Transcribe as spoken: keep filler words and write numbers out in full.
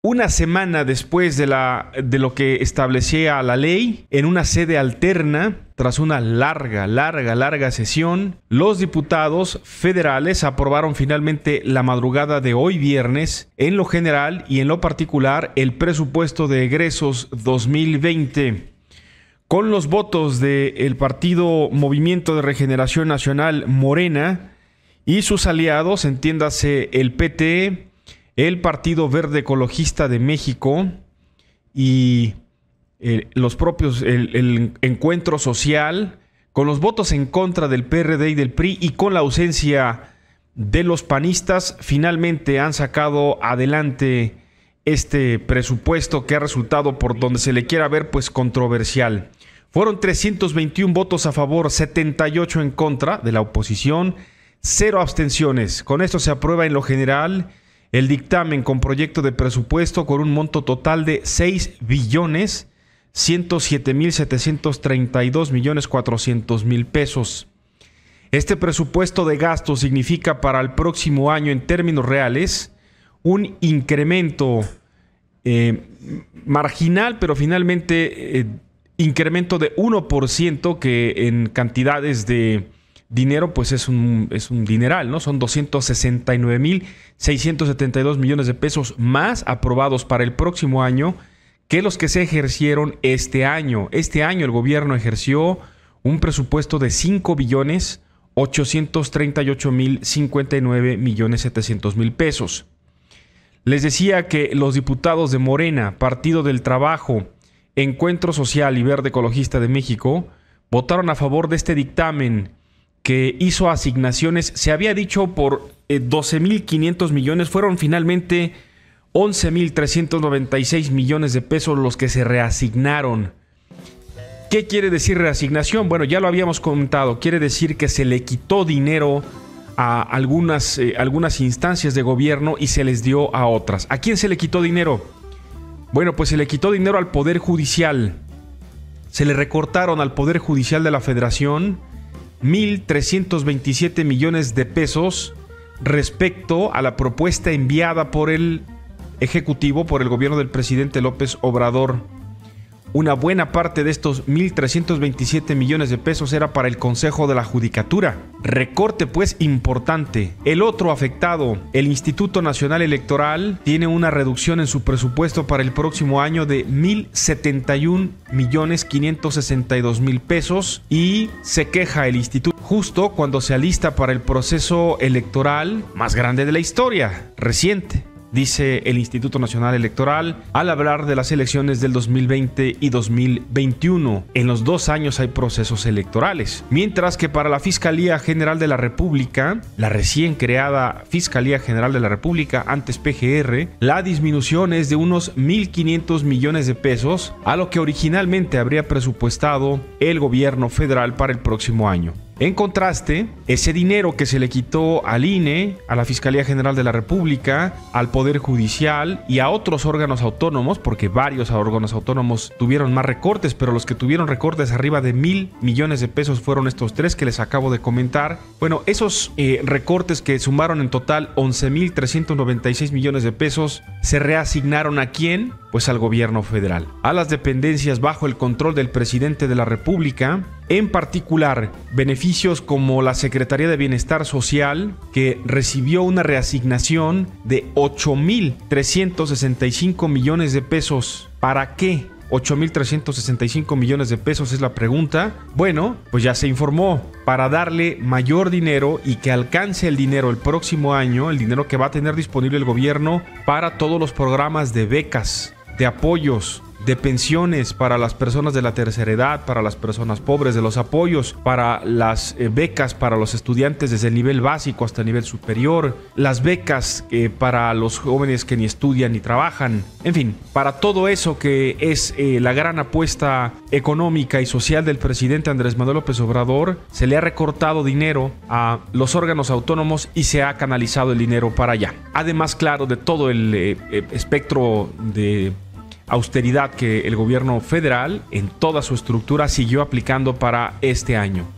una semana después de, la, de lo que establecía la ley, en una sede alterna, tras una larga, larga, larga sesión, los diputados federales aprobaron finalmente la madrugada de hoy viernes, en lo general y en lo particular, el presupuesto de egresos dos mil veinte. Con los votos del partido Movimiento de Regeneración Nacional Morena y sus aliados, entiéndase el P T, el Partido Verde Ecologista de México y eh, los propios, el, el Encuentro Social, con los votos en contra del P R D y del P R I y con la ausencia de los panistas, finalmente han sacado adelante este presupuesto que ha resultado, por donde se le quiera ver, pues controversial. Fueron trescientos veintiún votos a favor, setenta y ocho en contra de la oposición, cero abstenciones. Con esto se aprueba en lo general el dictamen con proyecto de presupuesto con un monto total de seis billones ciento siete mil setecientos treinta y dos millones cuatrocientos mil pesos. Este presupuesto de gasto significa para el próximo año, en términos reales, un incremento eh, marginal, pero finalmente eh, incremento de uno por ciento, que en cantidades de dinero pues es un, es un dineral, ¿no? Son doscientos sesenta y nueve mil seiscientos setenta y dos millones de pesos más aprobados para el próximo año que los que se ejercieron este año. Este año el gobierno ejerció un presupuesto de cinco billones ochocientos treinta y ocho mil cincuenta y nueve millones setecientos mil pesos. Les decía que los diputados de Morena, Partido del Trabajo, Encuentro Social y Verde Ecologista de México votaron a favor de este dictamen que hizo asignaciones. Se había dicho por eh, doce mil quinientos millones, fueron finalmente once mil trescientos noventa y seis millones de pesos los que se reasignaron. ¿Qué quiere decir reasignación? Bueno, ya lo habíamos comentado, quiere decir que se le quitó dinero a algunas, eh, algunas instancias de gobierno y se les dio a otras. ¿A quién se le quitó dinero? Bueno, pues se le quitó dinero al Poder Judicial. Se le recortaron al Poder Judicial de la Federación mil trescientos veintisiete millones de pesos respecto a la propuesta enviada por el Ejecutivo, por el gobierno del presidente López Obrador. Una buena parte de estos mil trescientos veintisiete millones de pesos era para el Consejo de la Judicatura. Recorte pues importante. El otro afectado, el Instituto Nacional Electoral, tiene una reducción en su presupuesto para el próximo año de mil setenta y un millones quinientos sesenta y dos mil pesos y se queja el instituto justo cuando se alista para el proceso electoral más grande de la historia, reciente. Dice el Instituto Nacional Electoral al hablar de las elecciones del dos mil veinte y dos mil veintiuno. En los dos años hay procesos electorales. Mientras que para la Fiscalía General de la República, la recién creada Fiscalía General de la República, antes P G R, la disminución es de unos mil quinientos millones de pesos a lo que originalmente habría presupuestado el gobierno federal para el próximo año. En contraste, ese dinero que se le quitó al I N E, a la Fiscalía General de la República, al Poder Judicial y a otros órganos autónomos, porque varios órganos autónomos tuvieron más recortes, pero los que tuvieron recortes arriba de mil millones de pesos fueron estos tres que les acabo de comentar. Bueno, esos eh, recortes que sumaron en total once mil trescientos noventa y seis millones de pesos, ¿se reasignaron a quién? Pues al gobierno federal, a las dependencias bajo el control del presidente de la República, en particular beneficios como la Secretaría de Bienestar Social, que recibió una reasignación de ocho mil trescientos sesenta y cinco millones de pesos. ¿Para qué? ocho mil trescientos sesenta y cinco millones de pesos es la pregunta. Bueno, pues ya se informó, para darle mayor dinero y que alcance el dinero el próximo año, el dinero que va a tener disponible el gobierno para todos los programas de becas, de apoyos, de pensiones para las personas de la tercera edad, para las personas pobres, de los apoyos para las eh, becas para los estudiantes desde el nivel básico hasta el nivel superior, las becas eh, para los jóvenes que ni estudian ni trabajan, en fin, para todo eso que es eh, la gran apuesta económica y social del presidente Andrés Manuel López Obrador, se le ha recortado dinero a los órganos autónomos y se ha canalizado el dinero para allá. Además, claro, de todo el eh, eh, espectro de austeridad que el gobierno federal en toda su estructura siguió aplicando para este año.